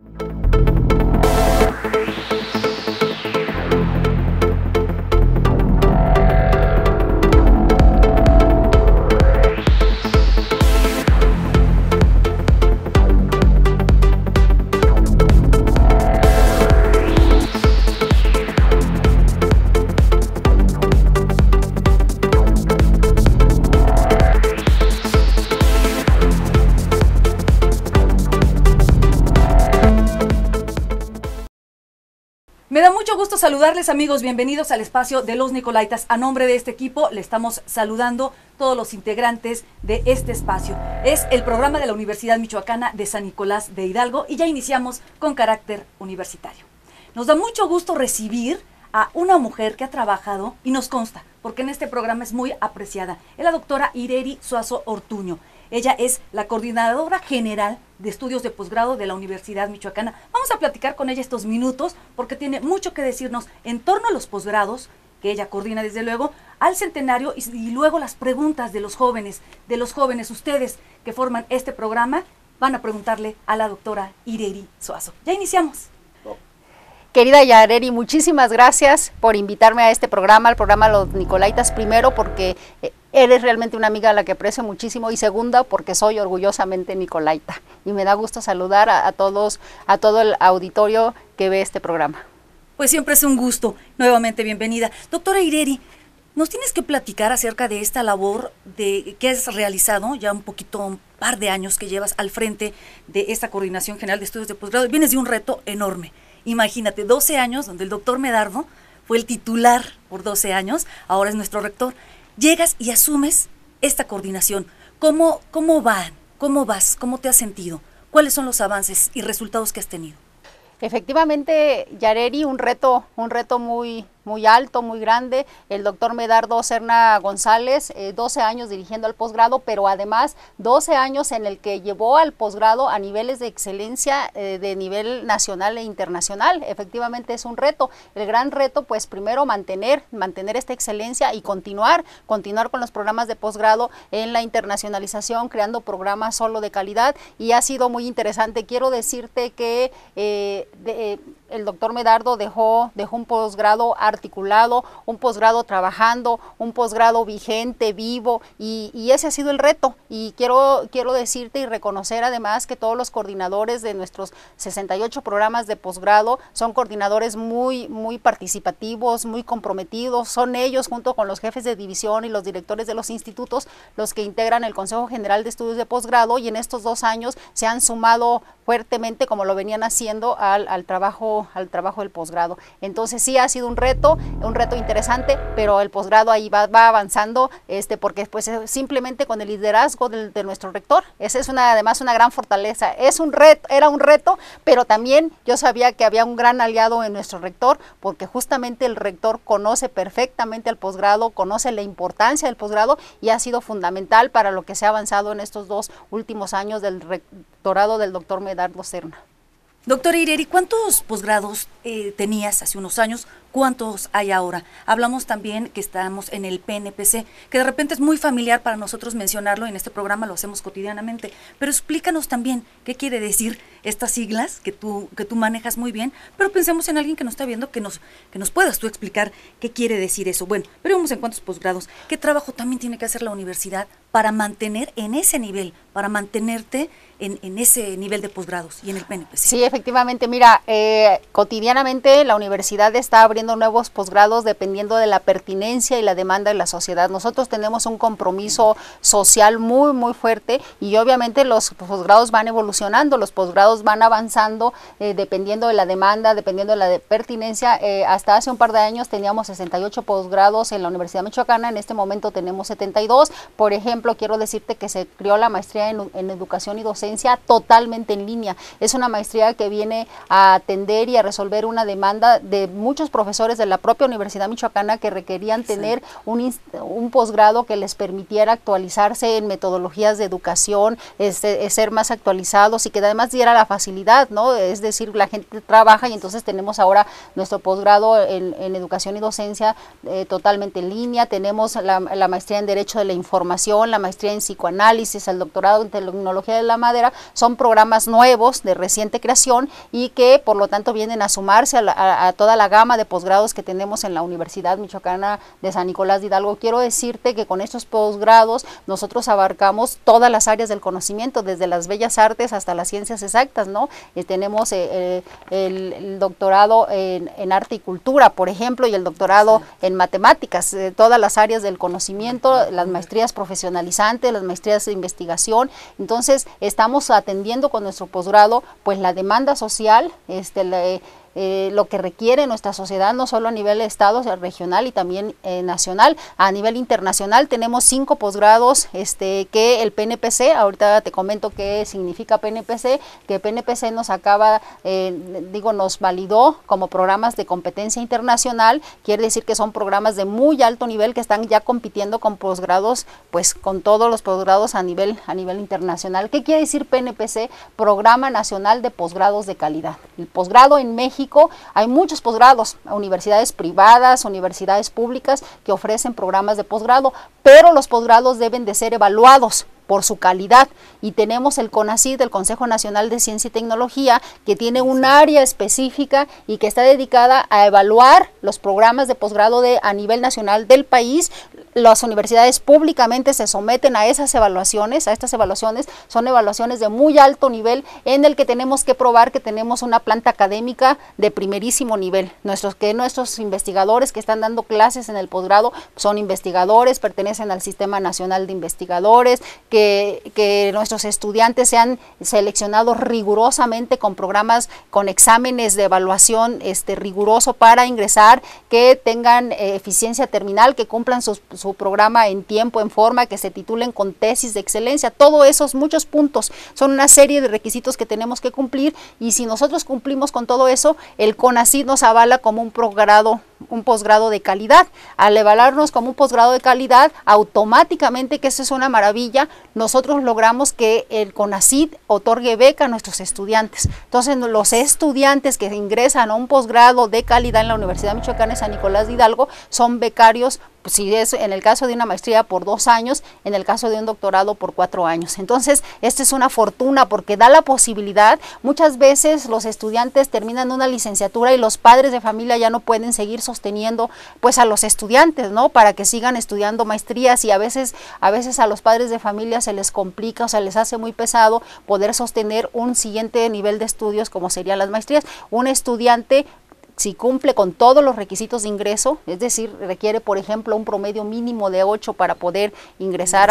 Me da mucho gusto saludarles, amigos, bienvenidos al espacio de Los Nicolaitas. A nombre de este equipo le estamos saludando todos los integrantes de este espacio. Es el programa de la Universidad Michoacana de San Nicolás de Hidalgo y ya iniciamos con carácter universitario. Nos da mucho gusto recibir a una mujer que ha trabajado y nos consta, porque en este programa es muy apreciada, es la doctora Ireri Suazo Ortuño. Ella es la coordinadora general de estudios de posgrado de la Universidad Michoacana. Vamos a platicar con ella estos minutos porque tiene mucho que decirnos en torno a los posgrados, que ella coordina desde luego, al centenario y luego las preguntas de los jóvenes. Ustedes que forman este programa van a preguntarle a la doctora Ireri Suazo. Ya iniciamos. Querida Yareri, muchísimas gracias por invitarme a este programa, al programa Los Nicolaitas, primero porque eres realmente una amiga a la que aprecio muchísimo y segunda porque soy orgullosamente nicolaita y me da gusto saludar a todo el auditorio que ve este programa. Pues siempre es un gusto, nuevamente bienvenida. Doctora Ireri, nos tienes que platicar acerca de esta labor que has realizado ya un par de años que llevas al frente de esta Coordinación General de Estudios de Posgrado. Vienes de un reto enorme. Imagínate, 12 años donde el doctor Medardo fue el titular por 12 años, ahora es nuestro rector. Llegas y asumes esta coordinación. ¿Cómo van? ¿Cómo vas? ¿Cómo te has sentido? ¿Cuáles son los avances y resultados que has tenido? Efectivamente, Yareri, un reto muy alto, muy grande. El doctor Medardo Serna González, 12 años dirigiendo al posgrado, pero además 12 años en el que llevó al posgrado a niveles de excelencia de nivel nacional e internacional. Efectivamente es un reto. El gran reto, pues primero mantener esta excelencia y continuar con los programas de posgrado en la internacionalización, creando programas solo de calidad, y ha sido muy interesante. Quiero decirte que el doctor Medardo dejó un posgrado articulado, un posgrado trabajando, un posgrado vigente, vivo, y ese ha sido el reto. Y quiero decirte y reconocer además que todos los coordinadores de nuestros 68 programas de posgrado son coordinadores muy participativos, muy comprometidos. Son ellos, junto con los jefes de división y los directores de los institutos, los que integran el Consejo General de Estudios de Posgrado, y en estos 2 años se han sumado fuertemente, como lo venían haciendo, al trabajo del posgrado. Entonces sí ha sido un reto interesante, pero el posgrado ahí va avanzando, porque pues simplemente con el liderazgo de nuestro rector. Esa es además una gran fortaleza. Era un reto, pero también yo sabía que había un gran aliado en nuestro rector, porque justamente el rector conoce perfectamente el posgrado, conoce la importancia del posgrado, y ha sido fundamental para lo que se ha avanzado en estos 2 últimos años del rectorado del doctor Medardo Serna. Doctora Ireri, ¿cuántos posgrados tenías hace unos años? ¿Cuántos hay ahora? Hablamos también que estamos en el PNPC, que de repente es muy familiar para nosotros mencionarlo, en este programa lo hacemos cotidianamente, pero explícanos también qué quiere decir estas siglas que tú manejas muy bien, pero pensemos en alguien que nos está viendo, que nos puedas tú explicar qué quiere decir eso. Bueno, pero vamos en cuántos posgrados, qué trabajo también tiene que hacer la universidad para mantener en ese nivel, para mantenerte en ese nivel de posgrados y en el PNPC. Sí, efectivamente, mira, cotidianamente la universidad está abriendo nuevos posgrados dependiendo de la pertinencia y la demanda de la sociedad. Nosotros tenemos un compromiso social muy fuerte, y obviamente los posgrados van evolucionando, los posgrados van avanzando dependiendo de la demanda, dependiendo de la pertinencia. Hasta hace un par de años teníamos 68 posgrados en la Universidad Michoacana, en este momento tenemos 72. Por ejemplo, quiero decirte que se creó la maestría en educación y docencia totalmente en línea. Es una maestría que viene a atender y a resolver una demanda de muchos profesores profesores de la propia Universidad Michoacana que requerían tener un posgrado que les permitiera actualizarse en metodologías de educación, ser más actualizados y que además diera la facilidad, ¿no? Es decir, la gente trabaja y entonces tenemos ahora nuestro posgrado en educación y docencia totalmente en línea, tenemos la maestría en Derecho de la Información, la maestría en Psicoanálisis, el doctorado en Tecnología de la Madera, son programas nuevos de reciente creación y que por lo tanto vienen a sumarse a toda la gama de posgrados que tenemos en la Universidad Michoacana de San Nicolás de Hidalgo. Quiero decirte que con estos posgrados nosotros abarcamos todas las áreas del conocimiento, desde las bellas artes hasta las ciencias exactas, ¿no? Tenemos el doctorado en arte y cultura, por ejemplo, y el doctorado en matemáticas, todas las áreas del conocimiento, las maestrías profesionalizantes, las maestrías de investigación. Entonces estamos atendiendo con nuestro posgrado pues la demanda social, lo que requiere nuestra sociedad, no solo a nivel de estado, regional y también nacional. A nivel internacional tenemos 5 posgrados que el PNPC, ahorita te comento qué significa PNPC, que PNPC nos nos validó como programas de competencia internacional, quiere decir que son programas de muy alto nivel que están ya compitiendo con posgrados, pues con todos los posgrados a nivel internacional. ¿Qué quiere decir PNPC? Programa Nacional de Posgrados de Calidad. El posgrado en México, hay muchos posgrados, universidades privadas, universidades públicas que ofrecen programas de posgrado, pero los posgrados deben de ser evaluados por su calidad y tenemos el CONACYT, el Consejo Nacional de Ciencia y Tecnología, que tiene un área específica y que está dedicada a evaluar los programas de posgrado a nivel nacional del país. Las universidades públicamente se someten a estas evaluaciones son evaluaciones de muy alto nivel en el que tenemos que probar que tenemos una planta académica de primerísimo nivel. Nuestros investigadores que están dando clases en el posgrado son investigadores, pertenecen al Sistema Nacional de Investigadores, que nuestros estudiantes sean seleccionados rigurosamente con programas, con exámenes de evaluación riguroso para ingresar, que tengan eficiencia terminal, que cumplan su programa en tiempo, en forma, que se titulen con tesis de excelencia. Todo esos muchos puntos son una serie de requisitos que tenemos que cumplir y si nosotros cumplimos con todo eso, el CONACYT nos avala como un posgrado de calidad. Al evaluarnos como un posgrado de calidad, automáticamente, que eso es una maravilla, nosotros logramos que el CONACYT otorgue beca a nuestros estudiantes. Entonces, los estudiantes que ingresan a un posgrado de calidad en la Universidad Michoacana de San Nicolás de Hidalgo son becarios, si es en el caso de una maestría por 2 años, en el caso de un doctorado por 4 años. Entonces, esto es una fortuna porque da la posibilidad. Muchas veces los estudiantes terminan una licenciatura y los padres de familia ya no pueden seguir sosteniendo pues a los estudiantes, ¿no? Para que sigan estudiando maestrías y a veces a los padres de familia se les complica, o sea, les hace muy pesado poder sostener un siguiente nivel de estudios como serían las maestrías. Un estudiante, si cumple con todos los requisitos de ingreso, es decir, requiere, por ejemplo, un promedio mínimo de 8 para poder ingresar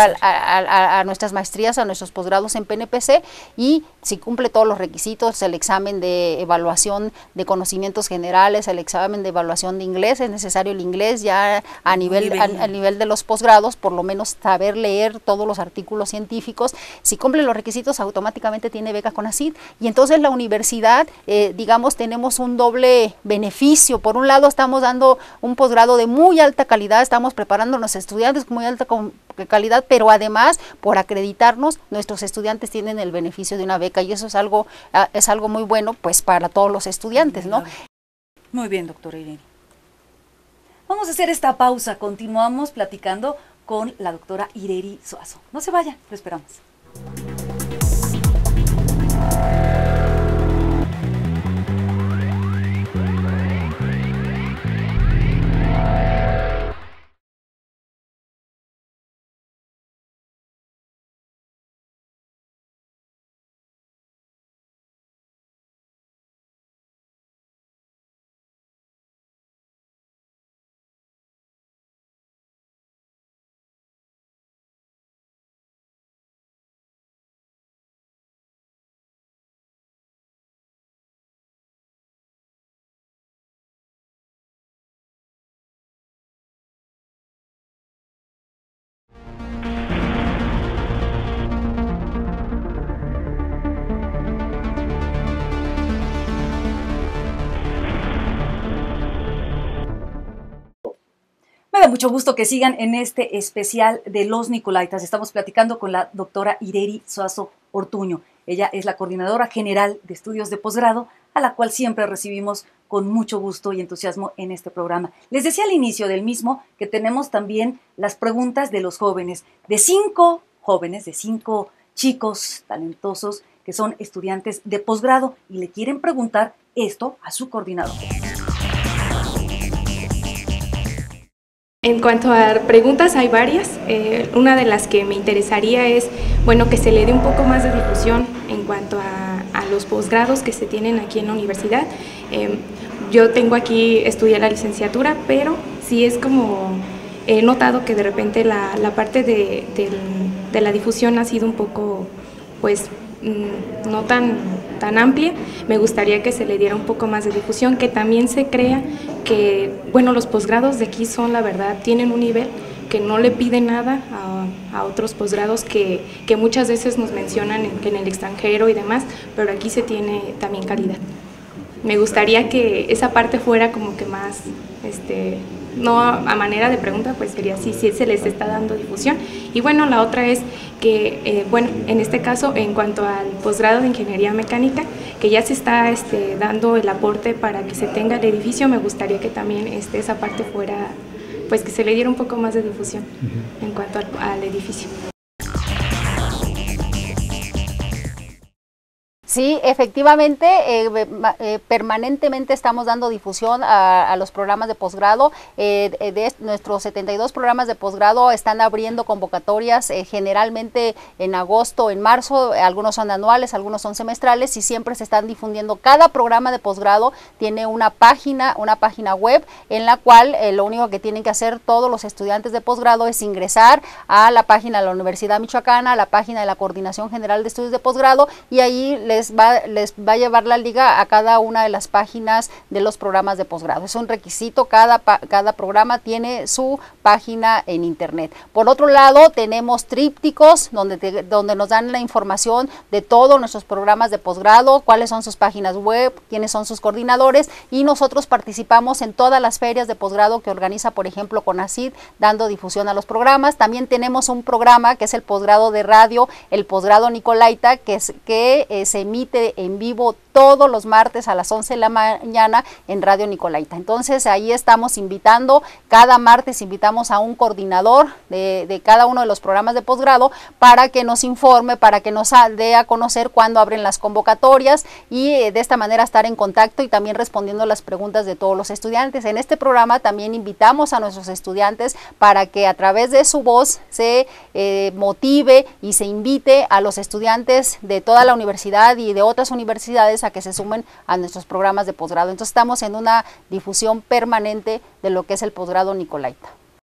a nuestras maestrías, a nuestros posgrados en PNPC, y si cumple todos los requisitos, el examen de evaluación de conocimientos generales, el examen de evaluación de inglés, es necesario el inglés ya a nivel de los posgrados, por lo menos saber leer todos los artículos científicos. Si cumple los requisitos, automáticamente tiene beca CONACYT, y entonces la universidad, tenemos un doble beneficio. Por un lado, estamos dando un posgrado de muy alta calidad, estamos preparando a los estudiantes con muy alta calidad, pero además, por acreditarnos, nuestros estudiantes tienen el beneficio de una beca y eso es algo muy bueno pues para todos los estudiantes, ¿no? Muy bien, doctora Irene. Vamos a hacer esta pausa, continuamos platicando con la doctora Ireri Suazo. No se vaya, lo esperamos. mucho gusto que sigan en este especial de Los Nicolaitas. Estamos platicando con la doctora Ireri Suazo Ortuño. Ella es la coordinadora general de estudios de posgrado, a la cual siempre recibimos con mucho gusto y entusiasmo en este programa. Les decía al inicio del mismo que tenemos también las preguntas de los jóvenes, de 5 jóvenes, de 5 chicos talentosos que son estudiantes de posgrado y le quieren preguntar esto a su coordinador. En cuanto a preguntas, hay varias. Una de las que me interesaría es, bueno, que se le dé un poco más de difusión en cuanto a los posgrados que se tienen aquí en la universidad. Yo tengo aquí, estudié la licenciatura, pero sí es como, he notado que de repente la parte de la difusión ha sido un poco, pues, no tan amplia. Me gustaría que se le diera un poco más de difusión, que también se crea que, bueno, los posgrados de aquí son, la verdad, tienen un nivel que no le pide nada a otros posgrados que muchas veces nos mencionan que en el extranjero y demás, pero aquí se tiene también calidad. Me gustaría que esa parte fuera como que más, no a manera de pregunta, pues sería si se les está dando difusión. Y bueno, la otra es que, bueno, en este caso, en cuanto al posgrado de Ingeniería Mecánica, que ya se está dando el aporte para que se tenga el edificio, me gustaría que también esa parte fuera, pues que se le diera un poco más de difusión en cuanto al edificio. Sí, efectivamente, permanentemente estamos dando difusión a los programas de posgrado. De nuestros 72 programas de posgrado están abriendo convocatorias generalmente en agosto, en marzo, algunos son anuales, algunos son semestrales y siempre se están difundiendo. Cada programa de posgrado tiene una página web en la cual lo único que tienen que hacer todos los estudiantes de posgrado es ingresar a la página de la Universidad Michoacana, a la página de la Coordinación General de Estudios de Posgrado y ahí les va a llevar la liga a cada una de las páginas de los programas de posgrado. Es un requisito, cada programa tiene su página en internet. Por otro lado, tenemos trípticos donde nos dan la información de todos nuestros programas de posgrado, cuáles son sus páginas web, quiénes son sus coordinadores y nosotros participamos en todas las ferias de posgrado que organiza, por ejemplo, CONACYT, dando difusión a los programas. También tenemos un programa que es el posgrado de radio, el posgrado Nicolaita, que se emite en vivo todos los martes a las 11 de la mañana en Radio Nicolaita. Entonces ahí estamos invitando, cada martes invitamos a un coordinador de cada uno de los programas de posgrado para que nos informe, para que nos dé a conocer cuándo abren las convocatorias y de esta manera estar en contacto y también respondiendo las preguntas de todos los estudiantes. En este programa también invitamos a nuestros estudiantes para que a través de su voz se motive y se invite a los estudiantes de toda la universidad y de otras universidades a que se sumen a nuestros programas de posgrado. Entonces estamos en una difusión permanente de lo que es el posgrado Nicolaita.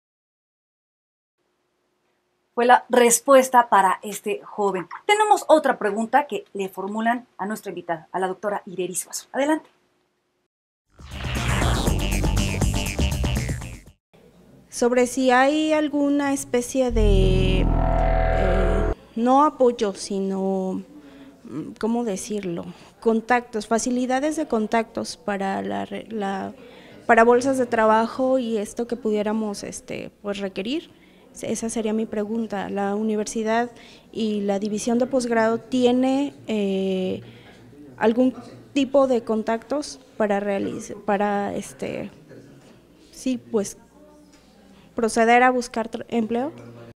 Fue la respuesta para este joven. Tenemos otra pregunta que le formulan a nuestra invitada, a la doctora Ireri Suazo. Adelante. Sobre si hay alguna especie de, no apoyo, sino, ¿cómo decirlo? Contactos, facilidades de contactos para para bolsas de trabajo y esto que pudiéramos pues requerir. Esa sería mi pregunta. ¿La universidad y la división de posgrado tiene algún tipo de contactos para sí, pues proceder a buscar empleo?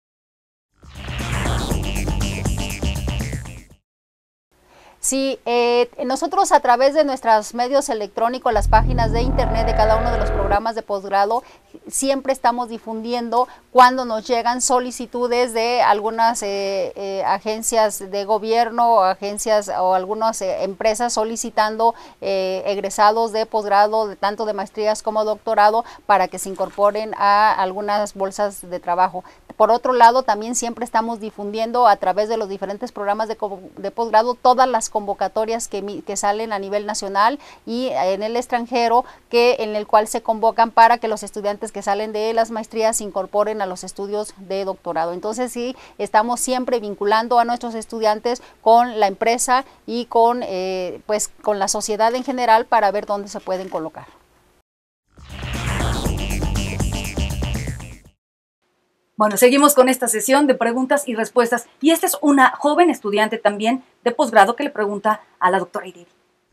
Sí, nosotros a través de nuestros medios electrónicos, las páginas de internet de cada uno de los programas de posgrado, siempre estamos difundiendo cuando nos llegan solicitudes de algunas agencias de gobierno, agencias o algunas empresas solicitando egresados de posgrado, tanto de maestrías como doctorado, para que se incorporen a algunas bolsas de trabajo. Por otro lado, también siempre estamos difundiendo a través de los diferentes programas de posgrado todas las convocatorias que salen a nivel nacional y en el extranjero, en el cual se convocan para que los estudiantes que salen de las maestrías se incorporen a los estudios de doctorado. Entonces sí, estamos siempre vinculando a nuestros estudiantes con la empresa y con la sociedad en general para ver dónde se pueden colocar. Bueno, seguimos con esta sesión de preguntas y respuestas. Y esta es una joven estudiante también de posgrado que le pregunta a la doctora Ireri.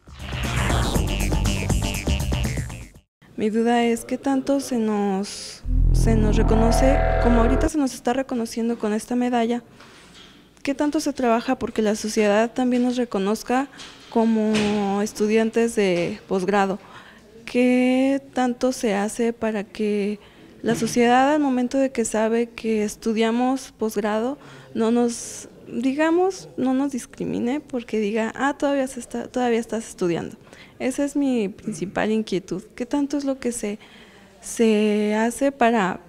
Mi duda es qué tanto se nos reconoce, como ahorita se nos está reconociendo con esta medalla, qué tanto se trabaja porque la sociedad también nos reconozca como estudiantes de posgrado. ¿Qué tanto se hace para que la sociedad, al momento de que sabe que estudiamos posgrado, no nos discrimine porque diga, todavía estás estudiando? Esa es mi principal inquietud. ¿Qué tanto es lo que se hace para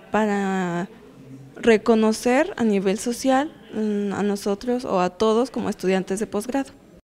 reconocer a nivel social a nosotros o a todos como estudiantes de posgrado?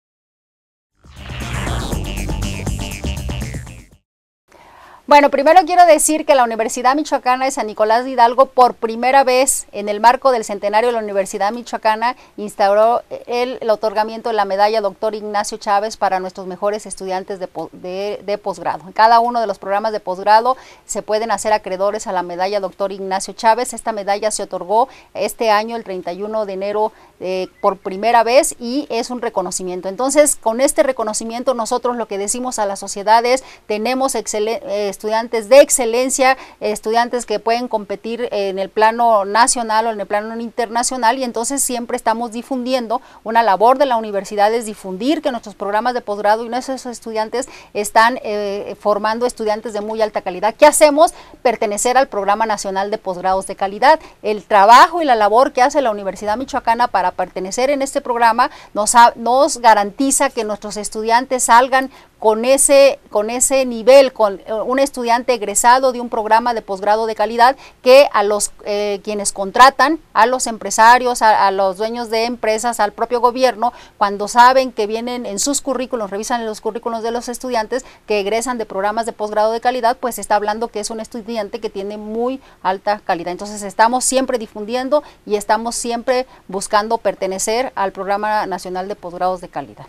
Bueno, primero quiero decir que la Universidad Michoacana de San Nicolás de Hidalgo, por primera vez en el marco del centenario de la Universidad Michoacana, instauró el otorgamiento de la medalla Dr. Ignacio Chávez para nuestros mejores estudiantes de posgrado. En cada uno de los programas de posgrado se pueden hacer acreedores a la medalla Dr. Ignacio Chávez. Esta medalla se otorgó este año, el 31 de enero, por primera vez, y es un reconocimiento. Entonces, con este reconocimiento, nosotros lo que decimos a la sociedad es: tenemos estudiantes de excelencia, estudiantes que pueden competir en el plano nacional o en el plano internacional, y entonces siempre estamos difundiendo. Una labor de la universidad es difundir que nuestros programas de posgrado y nuestros estudiantes están formando estudiantes de muy alta calidad. ¿Qué hacemos? Pertenecer al Programa Nacional de Posgrados de Calidad. El trabajo y la labor que hace la Universidad Michoacana para pertenecer en este programa nos garantiza que nuestros estudiantes salgan con ese nivel, con un estudiante egresado de un programa de posgrado de calidad, que a los quienes contratan, a los empresarios, a los dueños de empresas, al propio gobierno, cuando saben que vienen en sus currículos, revisan los currículos de los estudiantes que egresan de programas de posgrado de calidad, pues está hablando que es un estudiante que tiene muy alta calidad. Entonces estamos siempre difundiendo y estamos siempre buscando pertenecer al Programa Nacional de Posgrados de Calidad.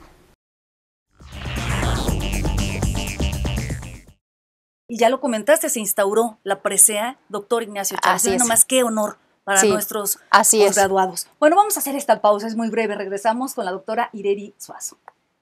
Y ya lo comentaste, se instauró la presea Dr. Ignacio Chávez. Así es. Nomás qué honor para nuestros posgraduados. Bueno, vamos a hacer esta pausa, es muy breve. Regresamos con la doctora Ireri Suazo.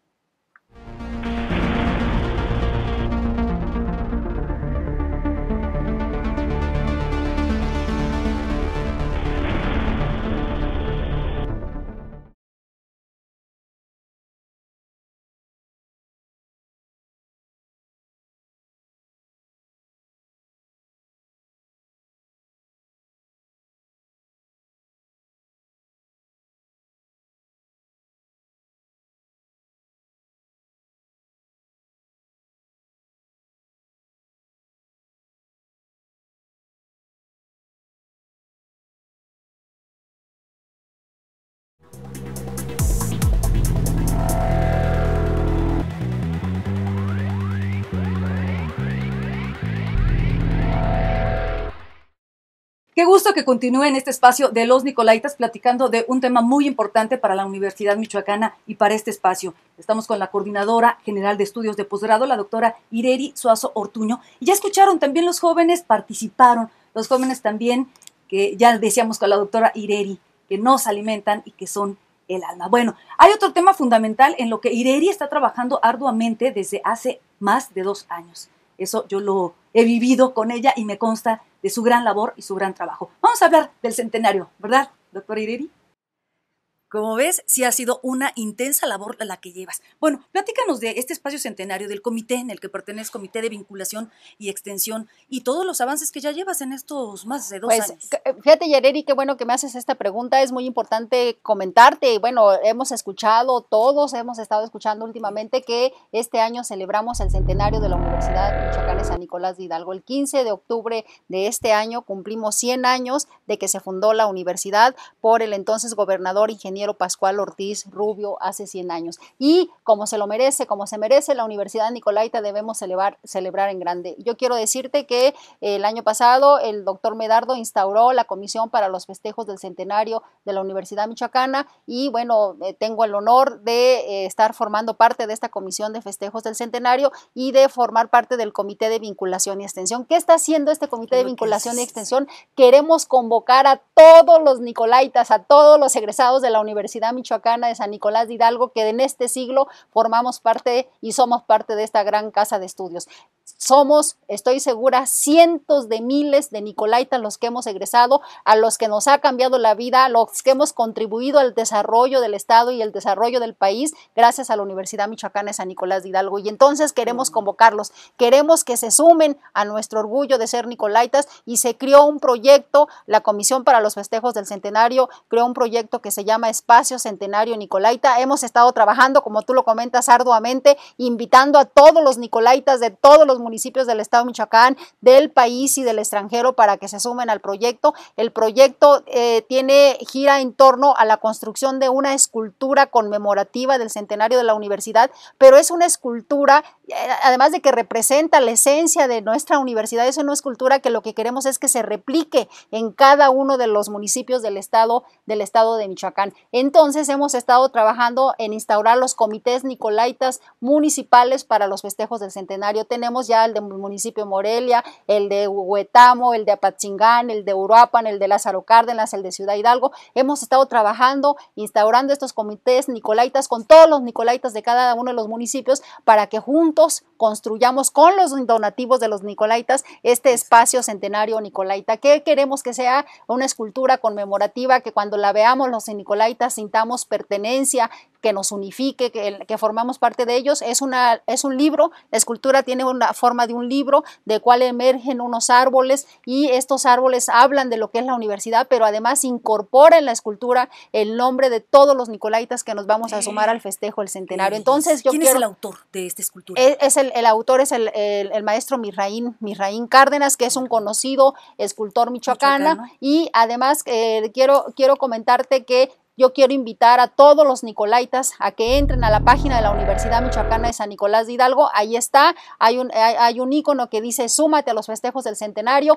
Qué gusto que continúe en este espacio de Los Nicolaitas platicando de un tema muy importante para la Universidad Michoacana y para este espacio. Estamos con la Coordinadora General de Estudios de Posgrado, la doctora Ireri Suazo Ortuño. Y ya escucharon, también los jóvenes participaron, los jóvenes también, que ya decíamos con la doctora Ireri, que nos alimentan y que son el alma. Bueno, hay otro tema fundamental en lo que Ireri está trabajando arduamente desde hace más de 2 años. Eso yo lo he vivido con ella y me consta de su gran labor y su gran trabajo. Vamos a hablar del centenario, ¿verdad, doctora Ireri? Como ves, sí ha sido una intensa labor la que llevas. Bueno, platícanos de este espacio centenario, del comité en el que perteneces, Comité de Vinculación y Extensión, y todos los avances que ya llevas en estos más de 2 años. Fíjate, Yareri, qué bueno que me haces esta pregunta. Es muy importante comentarte. Bueno, todos hemos estado escuchando últimamente que este año celebramos el centenario de la Universidad Michoacana de San Nicolás de Hidalgo. El 15 de octubre de este año cumplimos 100 años de que se fundó la universidad por el entonces gobernador ingeniero ingeniero Pascual Ortiz Rubio hace 100 años. Y como se lo merece, como se merece la Universidad Nicolaita, debemos celebrar en grande. Yo quiero decirte que el año pasado el doctor Medardo instauró la comisión para los festejos del centenario de la Universidad Michoacana y bueno, tengo el honor de estar formando parte de esta comisión de festejos del centenario y de formar parte del comité de vinculación y extensión. ¿Qué está haciendo este comité de vinculación y extensión? Queremos convocar a todos los nicolaitas, a todos los egresados de la Universidad Michoacana de San Nicolás de Hidalgo, que en este siglo formamos parte y somos parte de esta gran casa de estudios. Somos, estoy segura, cientos de miles de nicolaitas los que hemos egresado, a los que nos ha cambiado la vida, a los que hemos contribuido al desarrollo del Estado y el desarrollo del país gracias a la Universidad Michoacana de San Nicolás de Hidalgo. Y entonces queremos convocarlos, queremos que se sumen a nuestro orgullo de ser nicolaitas y se creó un proyecto, la Comisión para los Festejos del Centenario creó un proyecto que se llama Espacio Centenario Nicolaita. Hemos estado trabajando, como tú lo comentas, arduamente, invitando a todos los nicolaitas de todos los municipios del estado de Michoacán, del país y del extranjero para que se sumen al proyecto. El proyecto gira en torno a la construcción de una escultura conmemorativa del centenario de la universidad, pero es una escultura, además de que representa la esencia de nuestra universidad, es una escultura que lo que queremos es que se replique en cada uno de los municipios del estado de Michoacán. Entonces hemos estado trabajando en instaurar los comités nicolaitas municipales para los festejos del centenario. Tenemos ya el del municipio de Morelia, el de Huetamo, el de Apatzingán, el de Uruapan, el de Lázaro Cárdenas, el de Ciudad Hidalgo. Hemos estado trabajando, instaurando estos comités nicolaitas con todos los nicolaitas de cada uno de los municipios para que juntos construyamos con los donativos de los nicolaitas este espacio centenario nicolaita. ¿Qué queremos? Que sea una escultura conmemorativa, que cuando la veamos los nicolaitas sintamos pertenencia, que nos unifique, que formamos parte de ellos. Es un libro, la escultura tiene una forma de un libro de cual emergen unos árboles y estos árboles hablan de lo que es la universidad, pero además incorpora en la escultura el nombre de todos los nicolaitas que nos vamos a sumar al festejo del centenario. Entonces, ¿quién es el autor de esta escultura? El autor es el maestro Misraín Cárdenas, que es un conocido escultor michoacano. Y además quiero comentarte que yo quiero invitar a todos los nicolaitas a que entren a la página de la Universidad Michoacana de San Nicolás de Hidalgo. Ahí está, hay un icono que dice súmate a los festejos del centenario,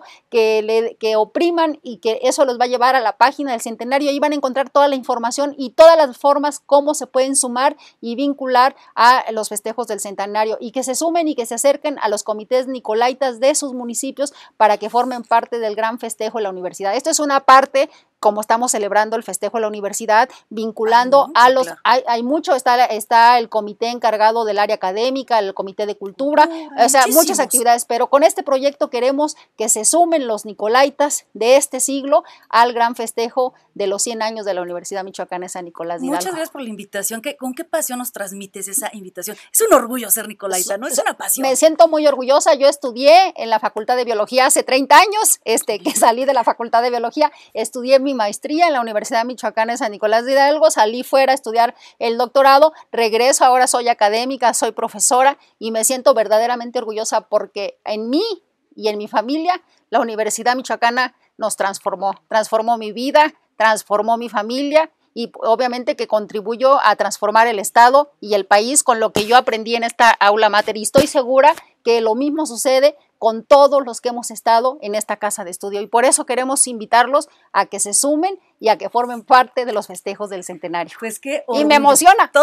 que opriman y que eso los va a llevar a la página del centenario. Ahí van a encontrar toda la información y todas las formas cómo se pueden sumar y vincular a los festejos del centenario, y que se sumen y que se acerquen a los comités nicolaitas de sus municipios para que formen parte del gran festejo de la universidad. Esto es una parte, como estamos celebrando el festejo de la universidad, vinculando a los... Claro. Hay mucho, está el comité encargado del área académica, el comité de cultura, o sea, muchas actividades, pero con este proyecto queremos que se sumen los nicolaitas de este siglo al gran festejo de los 100 años de la Universidad Michoacana de San Nicolás de Hidalgo. Muchas gracias por la invitación. ¿Con qué pasión nos transmites esa invitación? Es un orgullo ser nicolaita, ¿no? Es una pasión. Me siento muy orgullosa. Yo estudié en la Facultad de Biología hace 30 años, que salí de la Facultad de Biología, estudié mi maestría en la Universidad Michoacana de San Nicolás de Hidalgo, salí fuera a estudiar el doctorado, regreso, ahora soy académica, soy profesora y me siento verdaderamente orgullosa porque en mí y en mi familia la Universidad Michoacana nos transformó mi vida, transformó mi familia y obviamente que contribuyó a transformar el Estado y el país con lo que yo aprendí en esta aula mater, y estoy segura que lo mismo sucede con todos los que hemos estado en esta casa de estudio, y por eso queremos invitarlos a que se sumen y a que formen parte de los festejos del centenario. Pues qué orgullo. Y me emociona.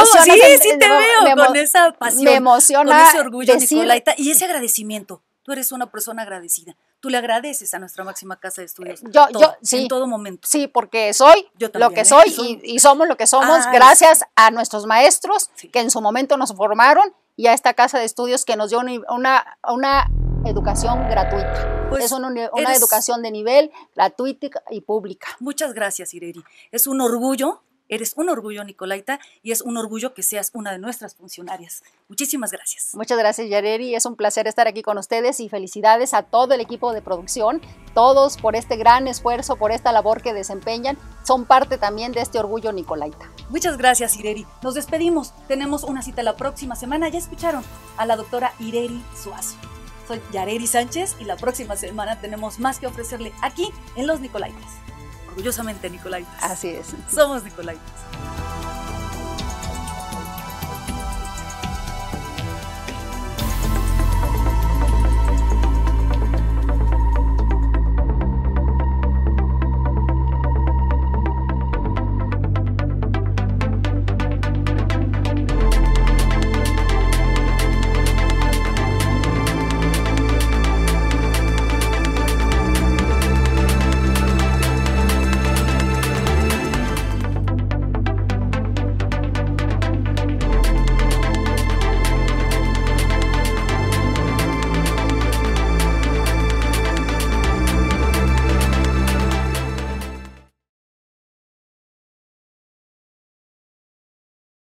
Sí te veo con esa pasión, me emociona, con ese orgullo nicolaita y ese agradecimiento. Tú eres una persona agradecida. Tú le agradeces a nuestra máxima casa de estudios sí, en todo momento. Sí, porque soy lo que soy y somos lo que somos gracias a nuestros maestros que en su momento nos formaron y a esta casa de estudios que nos dio una educación gratuita. Pues es una educación de nivel, gratuita y pública. Muchas gracias, Ireri. Es un orgullo. Eres un orgullo, nicolaita, y es un orgullo que seas una de nuestras funcionarias. Muchísimas gracias. Muchas gracias, Yareri. Es un placer estar aquí con ustedes y felicidades a todo el equipo de producción, todos por este gran esfuerzo, por esta labor que desempeñan. Son parte también de este orgullo nicolaita. Muchas gracias, Ireri. Nos despedimos. Tenemos una cita la próxima semana. Ya escucharon a la doctora Ireri Suazo. Soy Yareri Sánchez y la próxima semana tenemos más que ofrecerle aquí en Los Nicolaitas. orgullosamente Nicolaitas. Así es. Somos Nicolaitas.